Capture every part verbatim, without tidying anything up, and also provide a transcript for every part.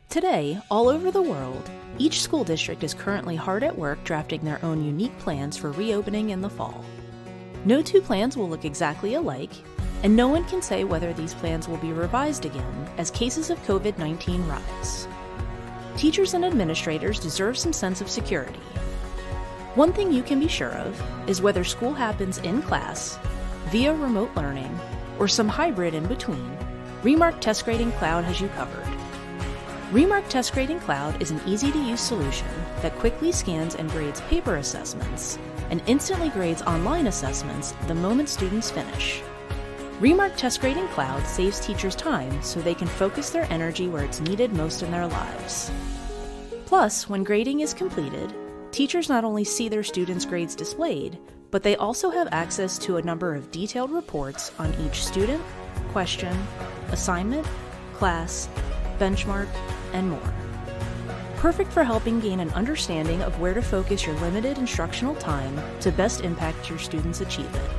Today, all over the world, each school district is currently hard at work drafting their own unique plans for reopening in the fall. No two plans will look exactly alike, and no one can say whether these plans will be revised again as cases of COVID nineteen rise. Teachers and administrators deserve some sense of security. One thing you can be sure of is whether school happens in class, via remote learning, or some hybrid in between, Remark Test Grading Cloud has you covered. Remark Test Grading Cloud is an easy-to-use solution that quickly scans and grades paper assessments and instantly grades online assessments the moment students finish. Remark Test Grading Cloud saves teachers time so they can focus their energy where it's needed most in their lives. Plus, when grading is completed, teachers not only see their students' grades displayed, but they also have access to a number of detailed reports on each student, question, assignment, class, benchmark, and more. Perfect for helping gain an understanding of where to focus your limited instructional time to best impact your students' achievement.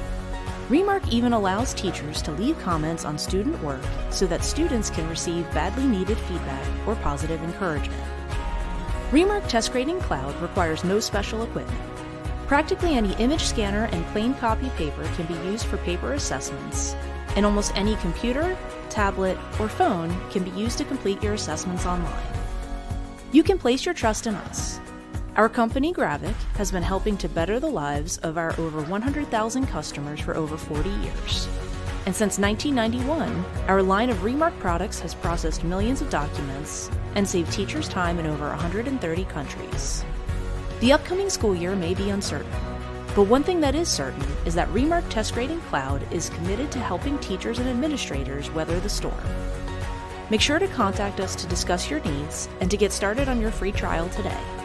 Remark even allows teachers to leave comments on student work so that students can receive badly needed feedback or positive encouragement. Remark Test Grading Cloud requires no special equipment. Practically any image scanner and plain copy paper can be used for paper assessments, and almost any computer, tablet, or phone can be used to complete your assessments online. You can place your trust in us. Our company, Gravic, has been helping to better the lives of our over one hundred thousand customers for over forty years. And since nineteen ninety-one, our line of Remark products has processed millions of documents and saved teachers time in over one hundred thirty countries. The upcoming school year may be uncertain, but one thing that is certain is that Remark Test Grading Cloud is committed to helping teachers and administrators weather the storm. Make sure to contact us to discuss your needs and to get started on your free trial today.